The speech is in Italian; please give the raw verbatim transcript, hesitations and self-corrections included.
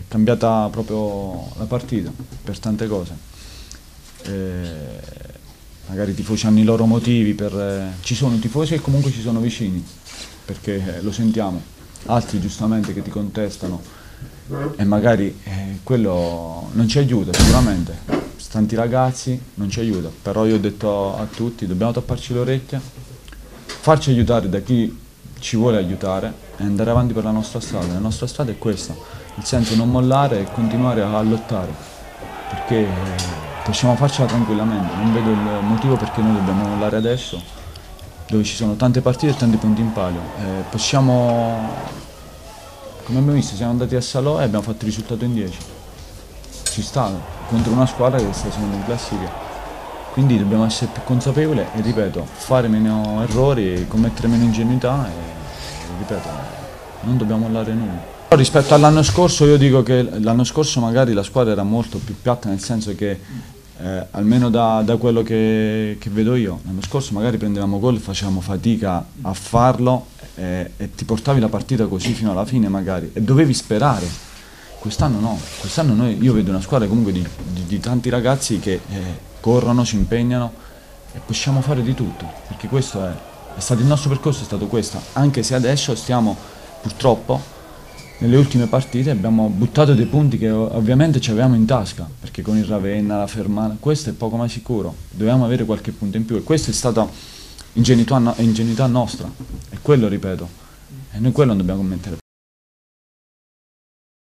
cambiata proprio la partita per tante cose. E magari i tifosi hanno i loro motivi, per, ci sono tifosi che comunque ci sono vicini, perché lo sentiamo, altri giustamente che ti contestano e magari eh, quello non ci aiuta sicuramente, tanti ragazzi non ci aiuta, però io ho detto a tutti dobbiamo tapparci le orecchie, farci aiutare da chi ci vuole aiutare e andare avanti per la nostra strada. La nostra strada è questa, nel senso non mollare e continuare a lottare, perché possiamo farcela tranquillamente, non vedo il motivo perché noi dobbiamo mollare adesso, dove ci sono tante partite e tanti punti in palio. Eh, possiamo, come abbiamo visto, siamo andati a Salò e abbiamo fatto il risultato in dieci. Ci sta, contro una squadra che sta seconda in classifica. Quindi dobbiamo essere più consapevoli e, ripeto, fare meno errori, commettere meno ingenuità e, ripeto, non dobbiamo mollare nulla. Rispetto all'anno scorso io dico che l'anno scorso magari la squadra era molto più piatta, nel senso che eh, almeno da, da quello che, che vedo io, l'anno scorso magari prendevamo gol e facevamo fatica a farlo e, e ti portavi la partita così fino alla fine magari e dovevi sperare. Quest'anno no, quest'anno noi, io vedo una squadra comunque di, di, di tanti ragazzi che eh, corrono, si impegnano e possiamo fare di tutto, perché questo è, è stato il nostro percorso, è stato questo, anche se adesso stiamo purtroppo nelle ultime partite abbiamo buttato dei punti che ovviamente ci avevamo in tasca, perché con il Ravenna, la Fermana, questo è poco ma sicuro, dovevamo avere qualche punto in più e questa è stata ingenuità, ingenuità nostra, e quello ripeto, e noi quello non dobbiamo commettere.